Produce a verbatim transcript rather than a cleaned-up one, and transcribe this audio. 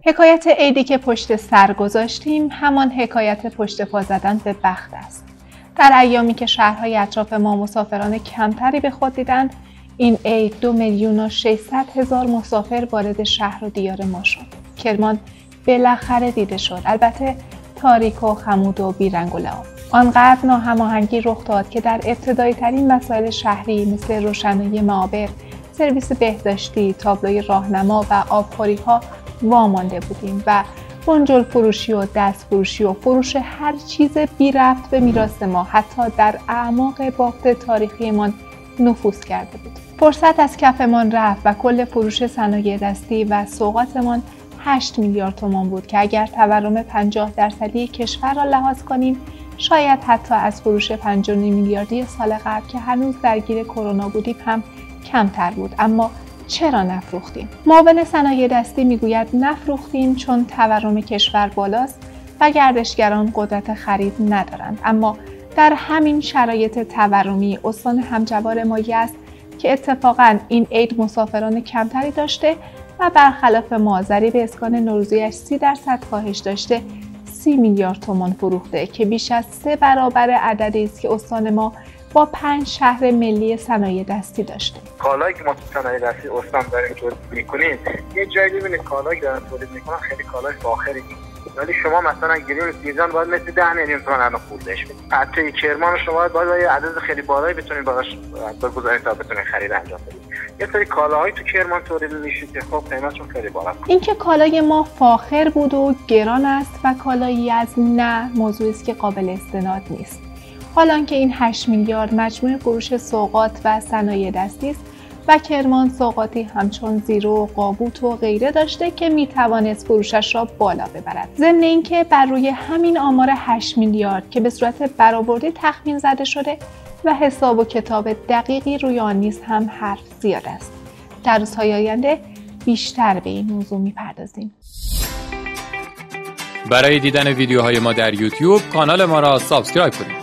حکایت عیدی که پشت سر گذاشتیم همان حکایت پشت پا زدن به بخت است. در ایامی که شهرهای اطراف ما مسافران کمتری به خود دیدند، این عید دو میلیون و ششصد هزار مسافر وارد شهر و دیار ما شد. کرمان بالاخره دیده شد، البته تاریک و خمود و بیرنگ و لعاب. آنقدر ناهماهنگی رخ داد که در ابتدایی ترین مسائل شهری مثل روشنایی معابر، سرویس بهداشتی، تابلوی راهنما و آبخوری ها وامانده بودیم و بنجل فروشی و دست فروشی و فروش هر چیز بی ربط به میراث ما حتی در اعماق بافت تاریخیمان نفوذ کرده بود. فرصت از کفمان رفت و کل فروش صنایع دستی و سوغاتمان هشت میلیارد تومان بود که اگر تورم پنجاه درصدی کشور را لحاظ کنیم شاید حتی از فروش پنج و نیم میلیاردی سال قبل که هنوز درگیر کرونا بودیم هم کمتر بود. اما چرا نفروختیم؟ معاون صنایع دستی میگوید نفروختیم چون تورم کشور بالاست و گردشگران قدرت خرید ندارند. اما در همین شرایط تورمی استان همجوار ما یزد که اتفاقاً این عید مسافران کمتری داشته و برخلاف ما ضریب اسکان نوروزیش سی درصد کاهش داشته، سی میلیارد تومان فروخته که بیش از سه برابر عددی است که استان ما با پنج شهر ملی صنایع دستی داشته. کالایی که ما تو صنایع دستی استان داریم تولید می‌کنیم، یه جایی می‌بینید کالایی دارن تولید می‌کنن خیلی کالای فاخری، ولی شما مثلا گریل سیزن باید مثل ده میلیون تومان الان پولش بدید. حتی کرمان شما باید یه عدد خیلی بالایی بتونید براش بگذارید تا بتونید خرید انجام بدید. یه سری کالاهایی تو کرمان تولید میشه که خب قیمتشون خیلی بالاست. اینکه کالای ما فاخر بود و گران است و کالایی از نه موضوعی است که قابل استناد نیست. حالان که این هشت میلیارد مجموع فروش سوغات و صنایع دستی است و کرمان سوغاتی همچون زیرو، قابوت و غیره داشته که میتوانست فروشش را بالا ببرد. ضمن اینکه بر روی همین آمار هشت میلیارد که به صورت برآوردی تخمین زده شده و حساب و کتاب دقیقی روی آن نیز هم حرف زیاد است. در روزهای آینده بیشتر به این موضوع میپردازیم. برای دیدن ویدیوهای ما در یوتیوب کانال ما را سابسکرایب کنید.